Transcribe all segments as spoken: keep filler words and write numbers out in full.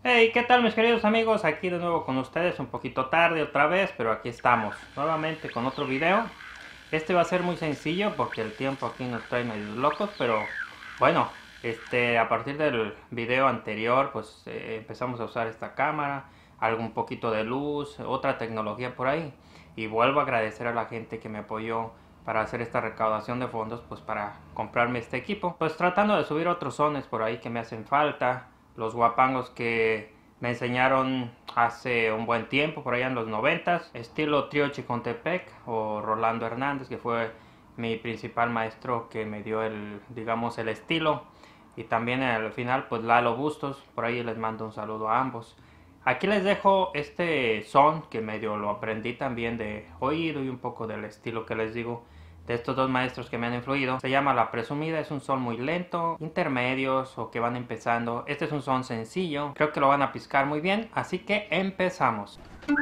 Hey, ¿qué tal mis queridos amigos? Aquí de nuevo con ustedes, un poquito tarde otra vez, pero aquí estamos, nuevamente con otro video. Este va a ser muy sencillo porque el tiempo aquí nos trae medios locos, pero bueno, este, a partir del video anterior, pues eh, empezamos a usar esta cámara, algún poquito de luz, otra tecnología por ahí. Y vuelvo a agradecer a la gente que me apoyó para hacer esta recaudación de fondos, pues para comprarme este equipo. Pues tratando de subir otros sones por ahí que me hacen falta, los guapangos que me enseñaron hace un buen tiempo, por allá en los noventas, estilo Trío Chicontepec o Rolando Hernández, que fue mi principal maestro que me dio el, digamos, el estilo. Y también al final, pues Lalo Bustos, por ahí les mando un saludo a ambos. Aquí les dejo este son que medio lo aprendí también de oído y un poco del estilo que les digo de estos dos maestros que me han influido. Se llama La Presumida, es un son muy lento, intermedios o que van empezando. Este es un son sencillo, creo que lo van a piscar muy bien, así que empezamos.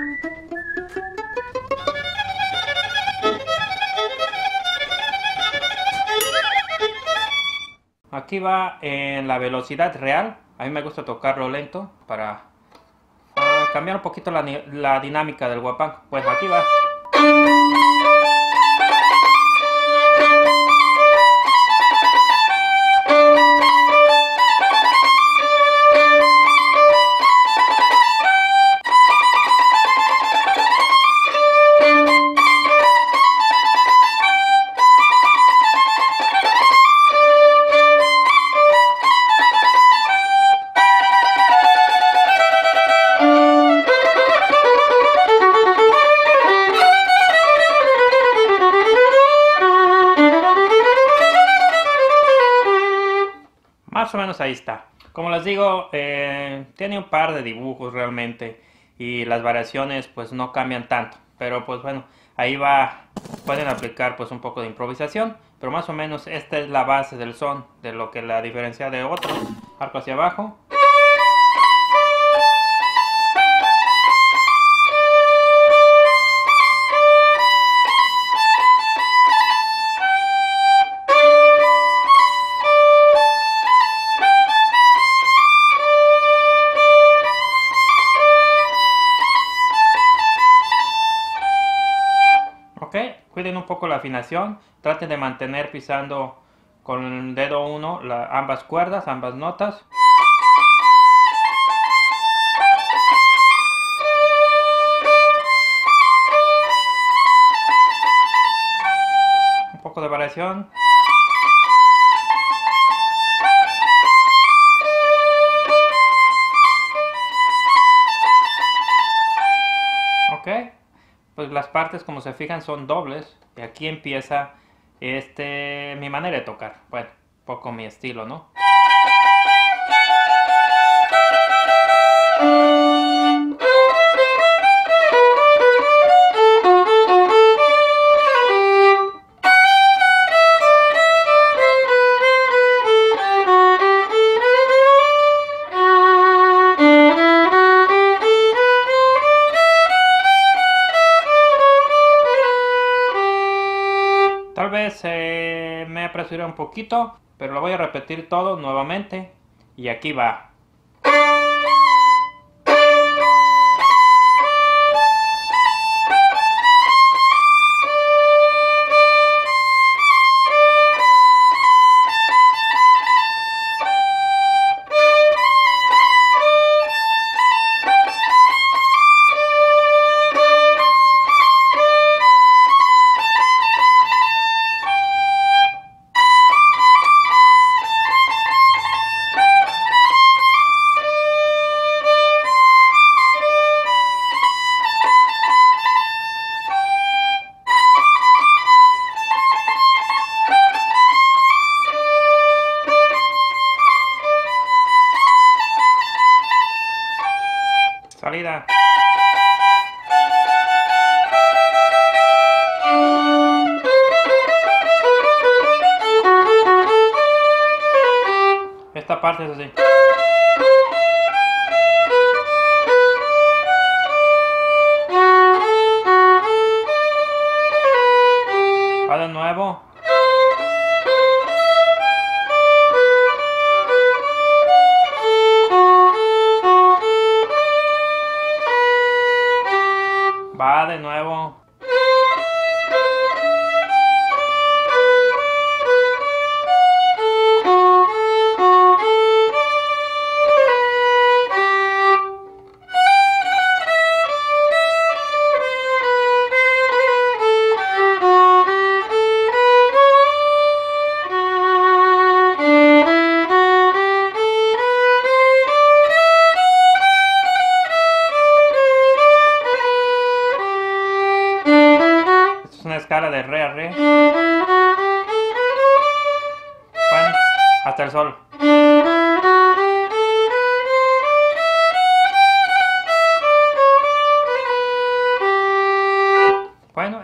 Aquí va en la velocidad real, a mí me gusta tocarlo lento para uh, cambiar un poquito la, la dinámica del guapango. Pues aquí va. Más o menos ahí está. Como les digo, eh, tiene un par de dibujos realmente y las variaciones pues no cambian tanto. Pero pues bueno, ahí va, pueden aplicar pues un poco de improvisación. Pero más o menos esta es la base del son, de lo que la diferencia de otros. Arco hacia abajo. Cuiden un poco la afinación, traten de mantener pisando con el dedo uno la, ambas cuerdas, ambas notas. Un poco de variación. Ok. Pues las partes, como se fijan, son dobles. Y aquí empieza este mi manera de tocar. Bueno, un poco mi estilo, ¿no? Tal vez eh, me apresuré un poquito, pero lo voy a repetir todo nuevamente. Y aquí va. Salida. Esta parte es así. Va de nuevo.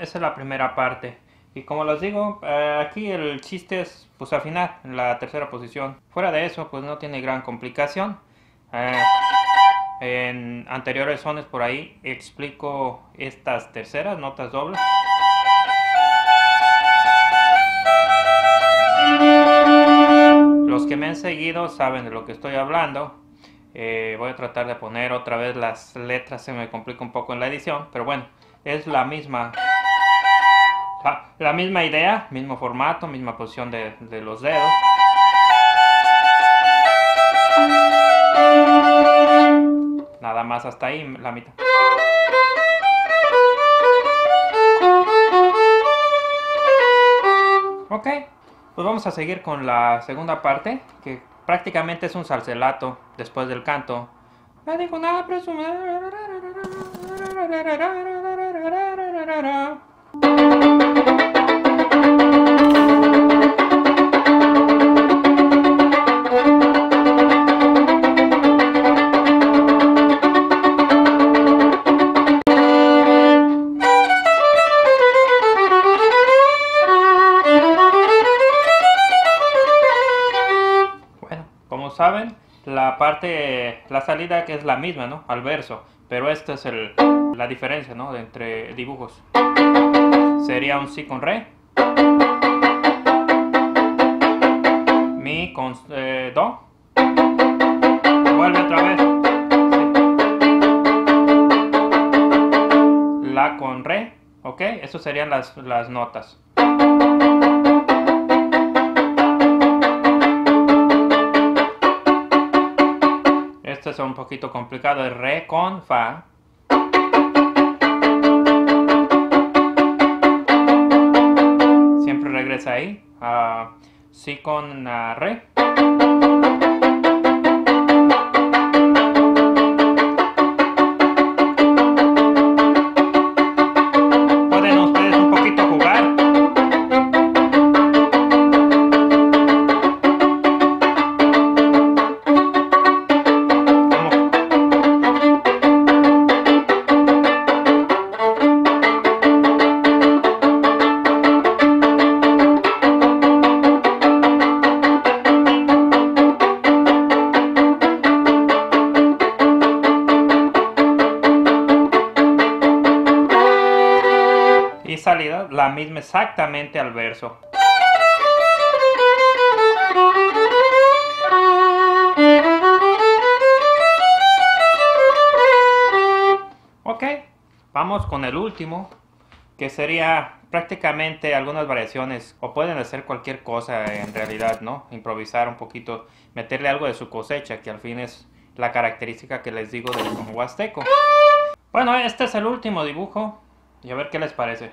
esa es la primera parte. Y como les digo, eh, aquí el chiste es pues afinar en la tercera posición. Fuera de eso, pues no tiene gran complicación. Eh, en anteriores sones por ahí explico estas terceras notas dobles. Los que me han seguido saben de lo que estoy hablando. Eh, voy a tratar de poner otra vez las letras, se me complica un poco en la edición, pero bueno, es la misma la, la misma idea, mismo formato, misma posición de, de los dedos. Nada más hasta ahí, la mitad. Ok, pues vamos a seguir con la segunda parte, que prácticamente es un salselato después del canto. Me dijo nada presumir. Saben, la parte, la salida que es la misma, ¿no? Al verso, pero esta es el, la diferencia, ¿no? De entre dibujos. Sería un si con re, mi con eh, do, vuelve otra vez, sí. La con re, ok, eso serían las, las notas. Este es un poquito complicado, es re con fa. Siempre regresa ahí. Uh, si con uh, re. Pueden ustedes un poquito jugar. Y salida la misma exactamente al verso. Ok, vamos con el último, que sería prácticamente algunas variaciones, o pueden hacer cualquier cosa en realidad, ¿no? Improvisar un poquito, meterle algo de su cosecha, que al fin es la característica que les digo del son huasteco. Bueno, este es el último dibujo, y a ver qué les parece.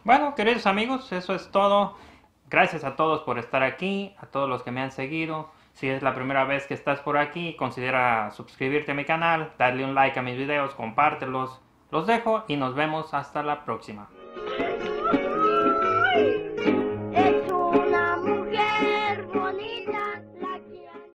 Bueno, queridos amigos, eso es todo. Gracias a todos por estar aquí, a todos los que me han seguido. Si es la primera vez que estás por aquí, considera suscribirte a mi canal, darle un like a mis videos, compártelos. Los dejo y nos vemos hasta la próxima.